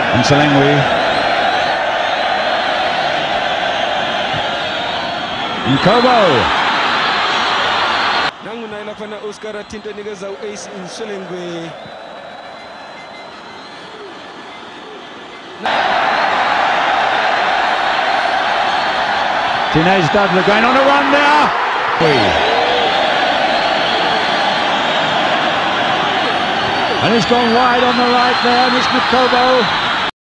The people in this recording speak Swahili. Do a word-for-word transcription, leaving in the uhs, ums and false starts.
Ntsoelengoe. Nkobo. Nangu naila fana Oscar tinta niga za Ace Ntsoelengoe. Teenage Dudley going on a run now. And he's gone wide on the right there, and it's Nkobo.